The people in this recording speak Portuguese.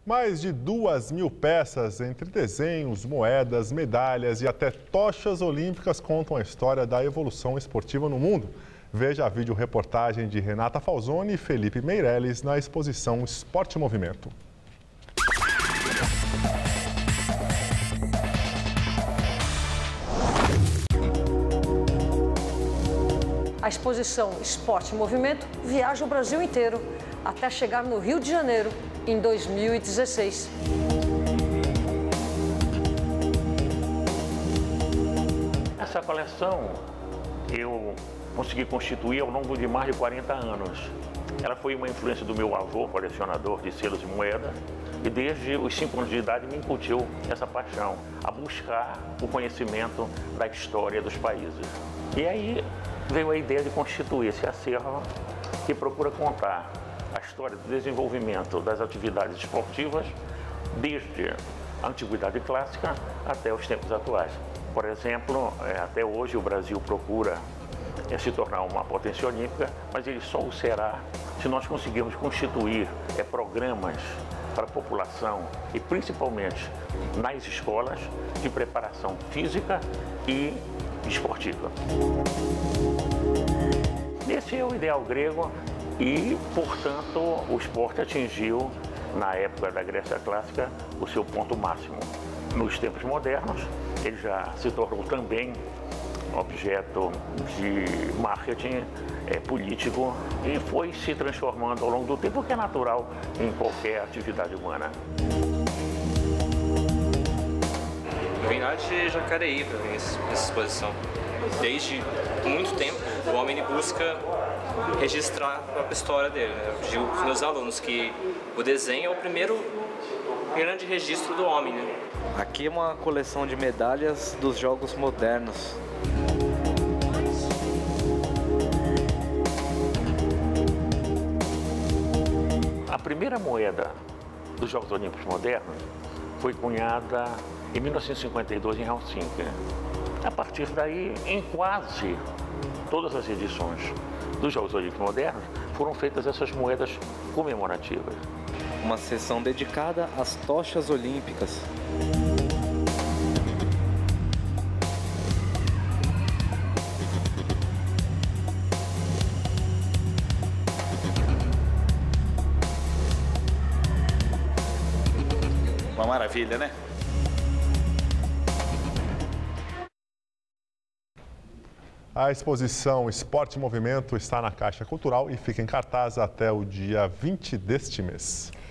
Mais de 2.000 peças entre desenhos, moedas, medalhas e até tochas olímpicas contam a história da evolução esportiva no mundo. Veja a vídeo-reportagem de Renata Falzoni e Felipe Meirelles na exposição Esporte e Movimento. A exposição Esporte e Movimento viaja o Brasil inteiro até chegar no Rio de Janeiro em 2016. Essa coleção eu consegui constituir ao longo de mais de 40 anos. Ela foi uma influência do meu avô, colecionador de selos e moedas, e desde os 5 anos de idade me incutiu essa paixão, a buscar o conhecimento da história dos países. E aí veio a ideia de constituir esse acervo que procura contar a história do desenvolvimento das atividades esportivas desde a antiguidade clássica até os tempos atuais. Por exemplo, até hoje o Brasil procura se tornar uma potência olímpica, mas ele só o será se nós conseguirmos constituir programas para a população e principalmente nas escolas de preparação física e esportiva. Esse é o ideal grego e, portanto, o esporte atingiu, na época da Grécia Clássica, o seu ponto máximo. Nos tempos modernos, ele já se tornou também objeto de marketing político e foi se transformando ao longo do tempo, o que é natural em qualquer atividade humana. Eu vim lá de Jacareí para ver essa exposição. Desde muito tempo, o homem busca registrar a própria história dele. Eu digo para os meus alunos que o desenho é o primeiro grande registro do homem. Aqui é uma coleção de medalhas dos Jogos Modernos. A primeira moeda dos Jogos Olímpicos Modernos foi cunhada em 1952 em Helsinki. A partir daí, em quase todas as edições dos Jogos Olímpicos Modernos, foram feitas essas moedas comemorativas. Uma seção dedicada às tochas olímpicas. Uma maravilha, né? A exposição Esporte e Movimento está na Caixa Cultural e fica em cartaz até o dia 20 deste mês.